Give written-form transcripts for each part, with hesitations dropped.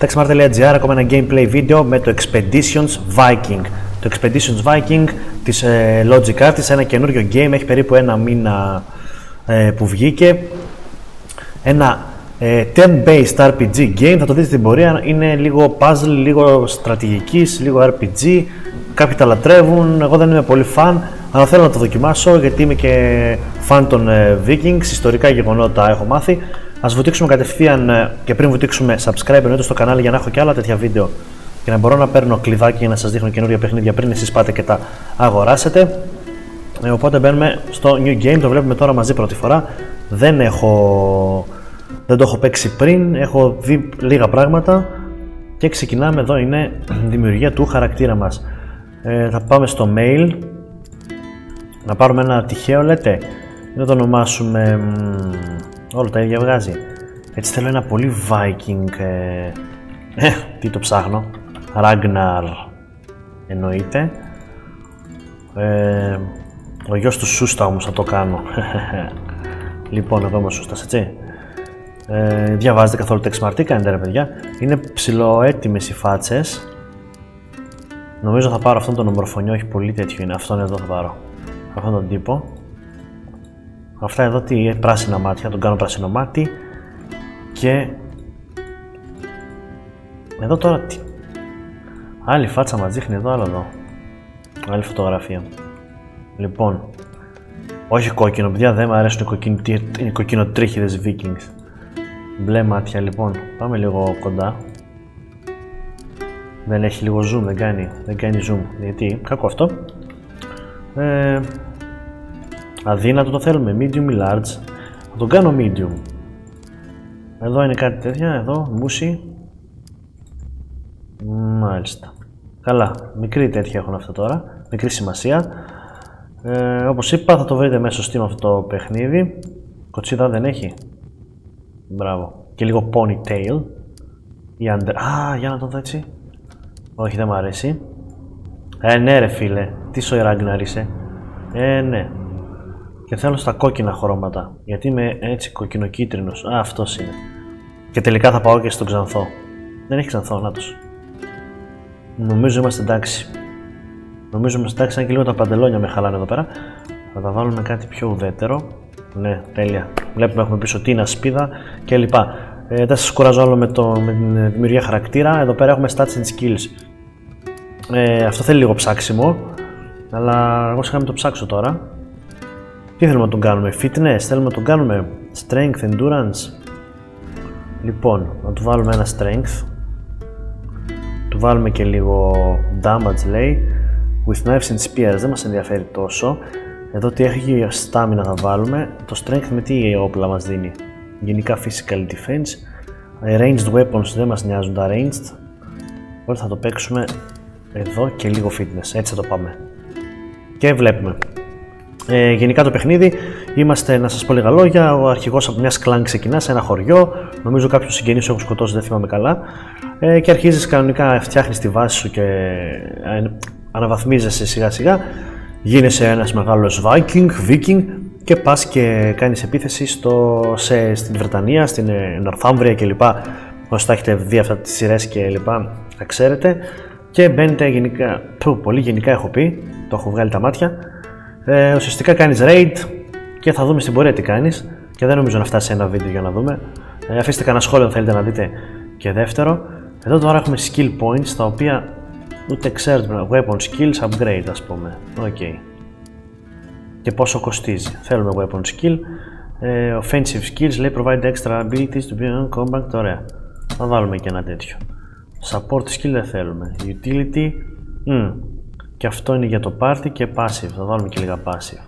techsmart.gr, ακόμα ένα gameplay βίντεο με το Expeditions Viking. Το Expeditions Viking της Logic Artists, ένα καινούριο game, έχει περίπου ένα μήνα που βγήκε. Ένα turn-based RPG game, θα το δείτε στην πορεία, είναι λίγο puzzle, λίγο στρατηγικής, λίγο RPG. Κάποιοι τα λατρεύουν, εγώ δεν είμαι πολύ fan, αλλά θέλω να το δοκιμάσω γιατί είμαι και fan των Vikings, ιστορικά γεγονότα έχω μάθει. Ας βουτήξουμε κατευθείαν και πριν βουτήξουμε subscribe εννοείται στο κανάλι για να έχω και άλλα τέτοια βίντεο και να μπορώ να παίρνω κλειδάκι για να σας δείχνω καινούργια παιχνίδια πριν εσείς πάτε και τα αγοράσετε. Οπότε μπαίνουμε στο new game, το βλέπουμε τώρα μαζί πρώτη φορά. Δεν το έχω παίξει πριν, έχω δει λίγα πράγματα και ξεκινάμε. Εδώ είναι δημιουργία του χαρακτήρα μας. Θα πάμε στο mail, να πάρουμε ένα τυχαίο, λέτε, να το ονομάσουμε, όλο τα ίδια βγάζει. Έτσι θέλω ένα πολύ Viking, τι το ψάχνω, Ragnar εννοείται. Ο γιος του Σούστα όμως θα το κάνω. Λοιπόν, εγώ είμαι ο Σούστας, έτσι. Διαβάζετε καθόλου Techsmart, τι κάνετε ρε παιδιά? Είναι ψιλοέτοιμες οι φάτσες. Νομίζω θα πάρω αυτόν τον ομορφωνιό, όχι πολύ τέτοιο είναι. Αυτόν εδώ θα πάρω. Αυτόν τον τύπο. Αυτά εδώ τι, πράσινα μάτια, τον κάνω πράσινο μάτι. Και εδώ τώρα τι, άλλη φάτσα μας δείχνει εδώ, άλλο εδώ. Άλλη φωτογραφία. Λοιπόν, όχι κόκκινο παιδιά, δεν μου αρέσουν οι κοκκινοτρίχιδες Vikings. Μπλε μάτια λοιπόν, πάμε λίγο κοντά. Δεν έχει λίγο zoom, δεν κάνει zoom, γιατί κακό αυτό. Αδύνατο το θέλουμε, medium ή large. Θα τον κάνω medium. Εδώ είναι κάτι τέτοια, εδώ, μουσι. Μάλιστα. Καλά, μικρή τέτοια έχουν αυτά τώρα, μικρή σημασία. Όπως είπα θα το βρείτε μέσω Steam αυτό το παιχνίδι. Κοτσίδα δεν έχει. Μπράβο. Και λίγο ponytail. Για να το δω έτσι. Όχι, δεν μ' αρέσει. Ναι ρε φίλε, τι σοϊ Ragnar είσαι. Ναι. Και θέλω στα κόκκινα χρώματα, γιατί είμαι έτσι κοκκινοκίτρινος. Αυτός είναι. Και τελικά θα πάω και στον ξανθό. Δεν έχει ξανθό, νάτος. Νομίζω είμαστε εντάξει. Αν και λίγο τα παντελόνια με χαλάνε εδώ πέρα. Θα τα βάλουμε κάτι πιο ουδέτερο. Ναι, τέλεια. Βλέπουμε έχουμε πίσω τίνα, σπίδα κλπ. Δεν σας κουράζω άλλο με την δημιουργία χαρακτήρα. Εδώ πέρα έχουμε stats and skills. Αυτό θέλει λίγο ψάξιμο, αλλά εγώ σιγά μην το ψάξω τώρα. Τι θέλουμε να τον κάνουμε? Fitness, θέλουμε να τον κάνουμε strength, endurance. Λοιπόν, να του βάλουμε ένα strength. Του βάλουμε και λίγο damage λέει. With knives and spears, δεν μας ενδιαφέρει τόσο. Εδώ τι έχει stamina θα βάλουμε. Το strength με τι όπλα μας δίνει? Γενικά physical defense. Ranged weapons δεν μας νοιάζουν τα ranged. Οπότε θα το παίξουμε εδώ και λίγο fitness, έτσι θα το πάμε. Και βλέπουμε. Γενικά το παιχνίδι, είμαστε, να σας πω λίγα λόγια, ο αρχηγός από μια κλάν ξεκινά σε ένα χωριό. Νομίζω κάποιους συγγενείς σου έχουν σκοτώσει, δεν θυμάμαι καλά. Και αρχίζεις κανονικά, φτιάχνεις τη βάση σου και αναβαθμίζεσαι σιγά σιγά. Γίνεσαι ένας μεγάλος Viking και πας και κάνεις επίθεση στην Βρετανία, στην Northumbria κλπ. Όσοι τα έχετε δει αυτά τις σειρές και λοιπά, τα ξέρετε. Και μπαίνετε γενικά, πολύ γενικά έχω πει, το έχω βγάλει τα μάτια. Ουσιαστικά κάνεις raid και θα δούμε στην πορεία τι κάνεις. Και δεν νομίζω να φτάσει σε ένα βίντεο για να δούμε. Αφήστε κανένα σχόλιο αν θέλετε να δείτε και δεύτερο. Εδώ τώρα έχουμε skill points τα οποία ούτε ξέρετε, weapon skills upgrade ας πούμε. Okay. Και πόσο κοστίζει? Θέλουμε weapon skill. Offensive skills λέει provide extra abilities to be on combat. Ωραία. Θα βάλουμε και ένα τέτοιο. Support skill δεν θέλουμε. Utility. Και αυτό είναι για το party και passive. Θα βάλουμε και λίγα passive.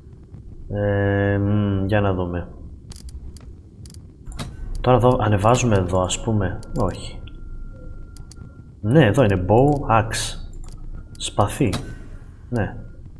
Για να δούμε. Τώρα εδώ ανεβάζουμε εδώ ας πούμε. Όχι. Ναι, εδώ είναι bow, axe. Σπαθί. Ναι.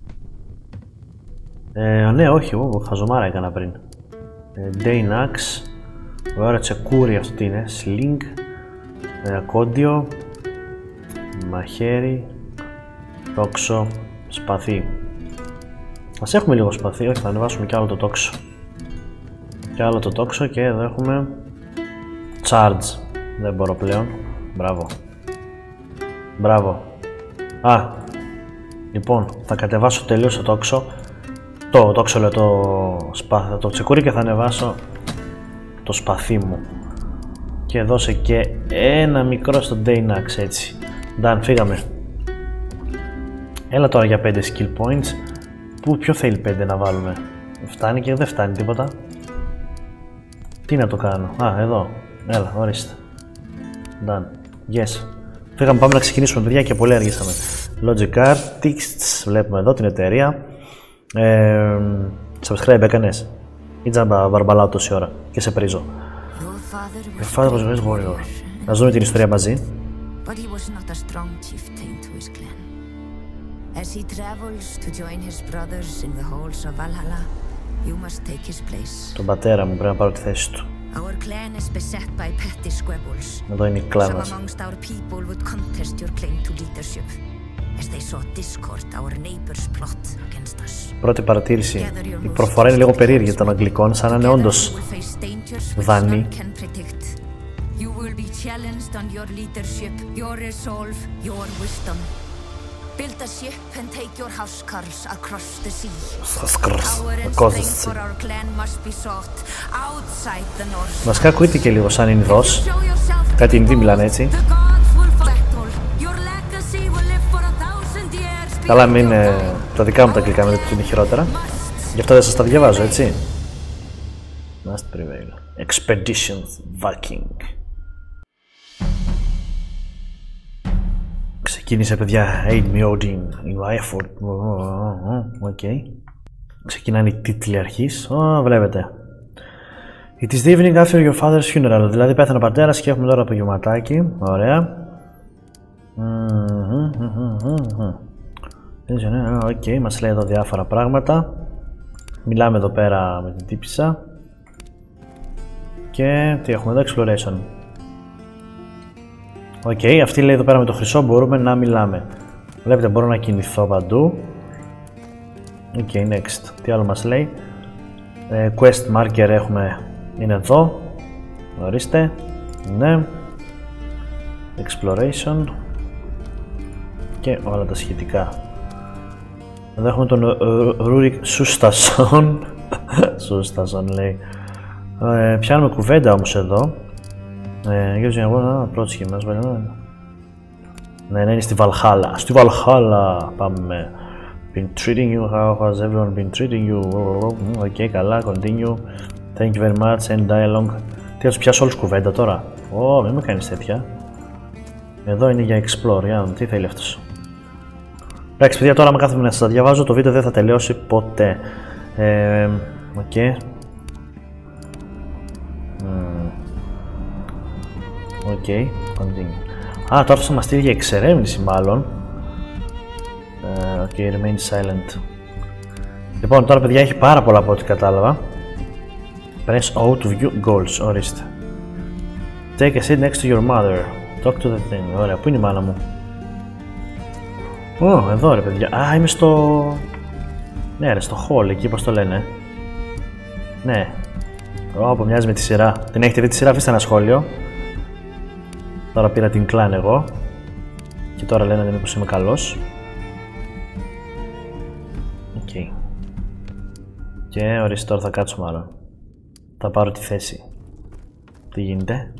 Ναι, όχι, χαζομάρα έκανα πριν. Dane axe. Ωραία, τσεκούρι αυτό τι είναι. Sling. Κόντιο. Μαχαίρι. Τόξο. Σπαθί. Ας έχουμε λίγο σπαθί, όχι θα ανεβάσουμε κι άλλο το τόξο. Κι άλλο το τόξο και εδώ έχουμε charge. Δεν μπορώ πλέον. Μπράβο. Μπράβο. Α, λοιπόν, θα κατεβάσω τελείως το τόξο. Το τόξο λέω, το τσεκούρι, και θα ανεβάσω το σπαθί μου. Και δώσε και ένα μικρό στο Daynax, έτσι. Done, φύγαμε. Έλα τώρα για 5 skill points. Ποιο θέλει 5 να βάλουμε? Φτάνει και δεν φτάνει τίποτα. Τι να το κάνω? Α, εδώ. Έλα, ορίστε. Done. Yes. Φύγαμε, πάμε να ξεκινήσουμε, παιδιά, και πολύ αργήσαμε. Logic Artists, βλέπουμε εδώ την εταιρεία. Subscribe έκανες? Ή τζάμπα βαρμπαλάω τόση ώρα και σε πρίζω? Your father was a great warrior. Να δούμε την ιστορία μαζί. But he was not a strong chieftain to his clan. As he travels to join his brothers in the halls of Valhalla, you must take his place. Τον πατέρα μου πρέπει να πάρω τη θέση του. Our clan is beset by petty squabbles. Εδώ είναι η κλάν Some μας. amongst our people would contest your claim to leadership, as they sought discord our neighbors' plot against us. Πρώτη παρατήρηση. Η προφορά είναι λίγο περίεργη των Αγγλικών, σαν να είναι όντως δανή. You will be challenged on your leadership, your resolve, your wisdom. Build a ship and take your housecarls across the sea. Power and strength for our clan must be sought outside the north. Βασικά ακούγεται και λίγο σαν Ινδός. Κάτι Ινδί μιλάνε έτσι. Καλά, μην είναι τα δικά μου τα αγγλικά, με είναι χειρότερα. Γι' αυτό δεν σας τα διαβάζω, έτσι. Must prevail. Expeditions Viking. Ξεκίνησε, παιδιά. Aid me Odin in my effort. Okay. Ξεκινάνε οι τίτλοι αρχής. Βλέπετε. It is the evening after your father's funeral. Δηλαδή πέθανε ο πατέρας και έχουμε τώρα απογευματάκι. Ωραία. Οκ, μας λέει εδώ διάφορα πράγματα. Μιλάμε εδώ πέρα με την τύπισσα. Και τι έχουμε εδώ? Exploration. Οκ, αυτή λέει εδώ πέρα με το χρυσό μπορούμε να μιλάμε. Βλέπετε, μπορώ να κινηθώ παντού. Οκ, next. Τι άλλο μας λέει? Quest marker έχουμε, είναι εδώ. Ορίστε. Ναι. Exploration. Και όλα τα σχετικά. Εδώ έχουμε τον Ρούρικ Σούστασον. Σούστασον λέει. Πιάνουμε κουβέντα όμως εδώ. Πρώτη σχήμα. Ναι, είναι στη Βαλχάλα. Στη Βαλχάλα πάμε. Been treating you, how has everyone been treating you? Ok, καλά, continue. Thank you very much, end dialogue. Τι θα τους πιάσω όλους κουβέντα τώρα? Μην με κάνεις τέτοια. Εδώ είναι για explore, για να δούμε τι θέλει αυτός. Εντάξει, παιδιά, τώρα με κάθομαι να σας τα διαβάζω, το βίντεο δεν θα τελειώσει ποτέ. Οκ. Οκ, continue. Τώρα θα μας στείλει για εξερεύνηση μάλλον. Ok, remain silent. Λοιπόν, τώρα, παιδιά, έχει πάρα πολλά από ό,τι κατάλαβα. Press O to view goals, ορίστε. Take a seat next to your mother. Talk to the thing. Ωραία, πού είναι η μάνα μου? Εδώ ρε παιδιά. Είμαι στο... Ναι ρε, στο hall, εκεί πως το λένε. Ναι. Όπου μοιάζει με τη σειρά. Την έχετε δει τη σειρά? Αφήστε ένα σχόλιο. Τώρα πήρα την κλάν εγώ. Και τώρα λένε μήπως είμαι καλός. Οκ. Και ορίστε, τώρα θα κάτσω μάλλον. Θα πάρω τη θέση. Τι γίνεται?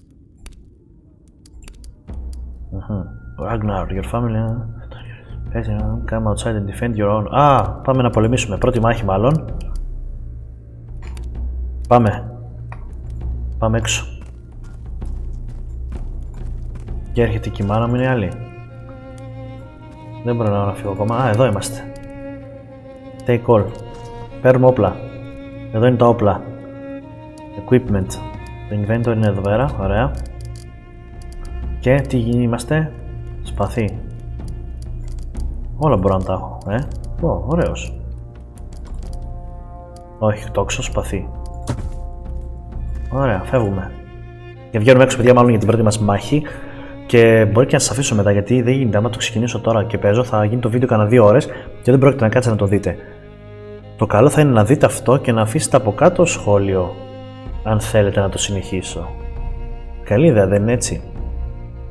Ragnar, your family... Come outside and defend your own... Πάμε να πολεμήσουμε. Πρώτη μάχη μάλλον. Πάμε. Πάμε έξω. Και έρχεται και η μάνα μου, είναι άλλη. Δεν μπορώ να φύγω ακόμα. Εδώ είμαστε. Take all. Παίρνουμε όπλα. Εδώ είναι τα όπλα. Equipment. Το inventory είναι εδώ πέρα. Ωραία. Και τι είμαστε? Σπαθί. Όλα μπορώ να τα έχω. Ωραίος. Όχι, τόξο, σπαθί. Ωραία, φεύγουμε. Και βγαίνουμε έξω, παιδιά, μάλλον για την πρώτη μας μάχη. Και μπορεί και να σας αφήσω μετά, γιατί δεν γίνεται. Άμα το ξεκινήσω τώρα και παίζω, θα γίνει το βίντεο κανένα 2 ώρες και δεν πρόκειται να κάτσετε να το δείτε. Το καλό θα είναι να δείτε αυτό και να αφήσετε από κάτω σχόλιο, αν θέλετε να το συνεχίσω. Καλή ιδέα, δεν είναι έτσι?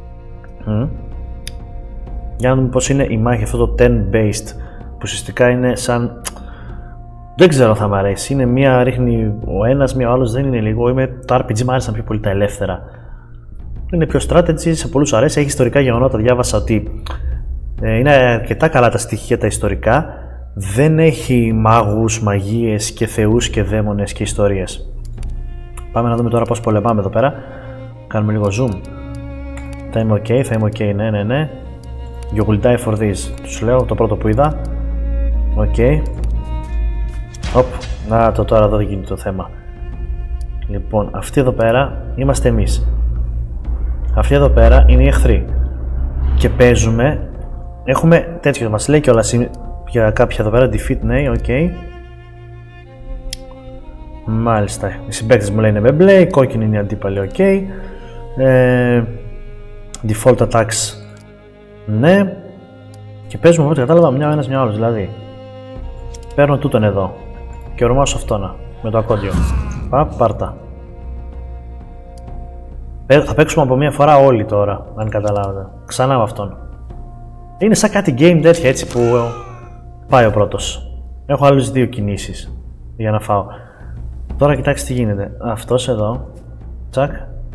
Για να δούμε πώς είναι η μάχη, αυτό το turn-based, που ουσιαστικά είναι σαν... Δεν ξέρω αν θα μ' αρέσει, είναι μία ρίχνει ο ένας, μία ο άλλος, δεν είναι λίγο. Το RPG μου άρεσαν πιο πολύ τα ελεύθερα. Είναι πιο strategy, σε πολλούς αρέσει, έχει ιστορικά γεγονότα, διάβασα ότι είναι αρκετά καλά τα στοιχεία τα ιστορικά. Δεν έχει μάγους, μαγείες και θεούς και δαίμονες και ιστορίες. Πάμε να δούμε τώρα πώς πολεμάμε εδώ πέρα. Κάνουμε λίγο zoom. Θα είμαι ok, ναι. You will die for this. Τους λέω το πρώτο που είδα. Ok. Να το τώρα εδώ δεν γίνεται το θέμα. Λοιπόν, αυτοί εδώ πέρα είμαστε εμείς. Αυτοί εδώ πέρα είναι οι εχθροί. Και παίζουμε. Έχουμε τέτοιο, μας λέει κιόλας για κάποια εδώ πέρα. Defeat, ναι, ok. Μάλιστα. Οι συμπαίκτες μου λένε με μπλε, η κόκκινη είναι η αντίπαλη, ok. Default attacks, ναι. Και παίζουμε από ό,τι κατάλαβα μια ο ένας μια ο άλλος. Δηλαδή, παίρνω τούτον εδώ και ορμάσω αυτόνα με το ακόντιο. Πάρτα. Θα παίξουμε από μια φορά όλοι τώρα, αν καταλάβετε. Ξανά με αυτόν. Είναι σαν κάτι game τέτοια έτσι που πάει ο πρώτος. Έχω άλλες 2 κινήσεις για να φάω. Τώρα κοιτάξτε τι γίνεται. Αυτός εδώ. Τσακ.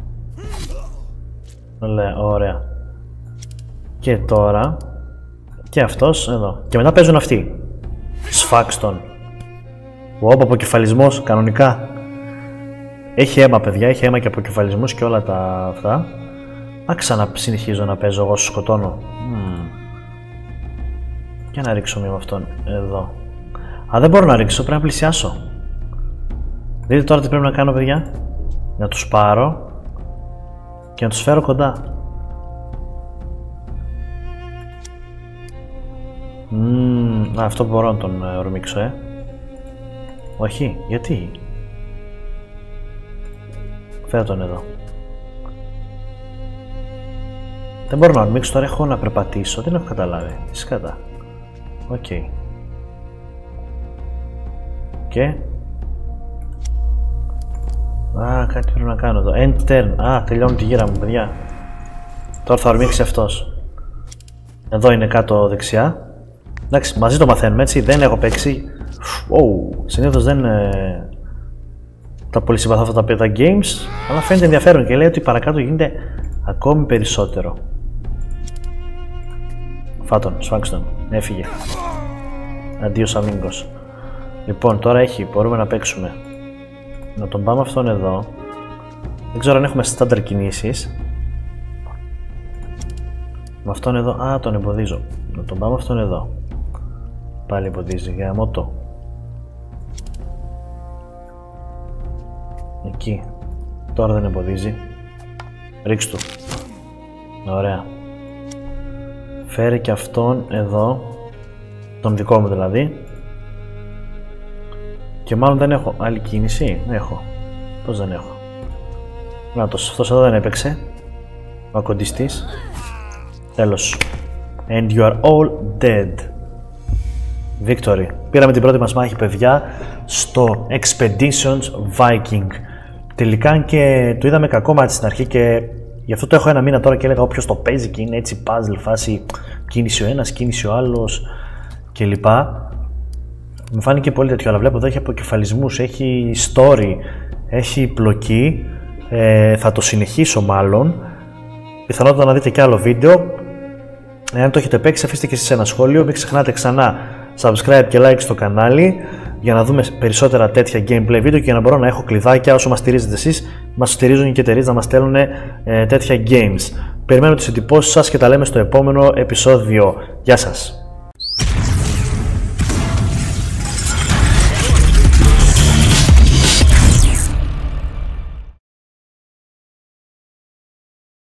Ωραία. Και τώρα. Και αυτός εδώ. Και μετά παίζουν αυτοί. Σφάξτον. Ο αποκεφαλισμός κανονικά. Έχει αίμα, παιδιά, έχει αίμα και αποκεφαλισμούς και όλα τα αυτά. Να ξανασυνεχίζω να παίζω εγώ, σκοτώνω. Και να ρίξω μία με αυτόν εδώ. Δεν μπορώ να ρίξω, πρέπει να πλησιάσω. Δείτε τώρα τι πρέπει να κάνω, παιδιά. Να τους πάρω και να τους φέρω κοντά. Αυτό μπορώ να τον ορμήξω, Όχι, γιατί? Φέρω τον εδώ. Δεν μπορώ να ορμήξω τώρα, έχω να περπατήσω, δεν έχω καταλάβει. Τι σκατά. Οκ. Και... κάτι πρέπει να κάνω εδώ. End turn. Τελειώνει τη γύρα μου, παιδιά. Τώρα θα ορμήξει αυτός. Εδώ είναι κάτω δεξιά. Εντάξει, μαζί το μαθαίνουμε έτσι. Δεν έχω παίξει. Συνήθως δεν τα πολύ συμπαθώ αυτά τα games. Αλλά φαίνεται ενδιαφέρον και λέει ότι παρακάτω γίνεται ακόμη περισσότερο. Φάτον, σφάξτον. Έφυγε. Αντίος αμίγκος. Λοιπόν, τώρα μπορούμε να παίξουμε. Να τον πάμε αυτόν εδώ. Δεν ξέρω αν έχουμε στάνταρ κινήσεις. Με αυτόν εδώ, τον εμποδίζω. Να τον πάμε αυτόν εδώ. Πάλι εμποδίζει, γαμώτο. Εκεί. Τώρα δεν εμποδίζει. Ρίξ' του. Ωραία. Φέρει και αυτόν εδώ. Τον δικό μου δηλαδή. Και μάλλον δεν έχω άλλη κίνηση. Έχω. Πώς δεν έχω. Αυτός εδώ δεν έπαιξε. Ο ακοντιστής. Τέλος. And you are all dead. Victory. Πήραμε την πρώτη μας μάχη, παιδιά, στο Expeditions Viking. Τελικά και το είδαμε κακό μάτι στην αρχή και γι' αυτό το έχω ένα μήνα τώρα και έλεγα όποιος το παίζει και είναι έτσι puzzle φάση, κίνηση ο ένας, κίνηση ο άλλος κλπ. Μου φάνηκε πολύ τέτοιο, αλλά βλέπω εδώ έχει αποκεφαλισμούς, έχει story, έχει πλοκή. Θα το συνεχίσω μάλλον. Πιθανότατα να δείτε και άλλο βίντεο. Εάν το έχετε παίξει, αφήστε και εσείς ένα σχόλιο. Μην ξεχνάτε ξανά subscribe και like στο κανάλι για να δούμε περισσότερα τέτοια gameplay βίντεο και για να μπορώ να έχω κλειδάκια όσο μας στηρίζετε εσείς. Μας στηρίζουν και εταιρείες να μας στέλνουν τέτοια games. Περιμένω τις εντυπώσεις σας και τα λέμε στο επόμενο επεισόδιο. Γεια σας!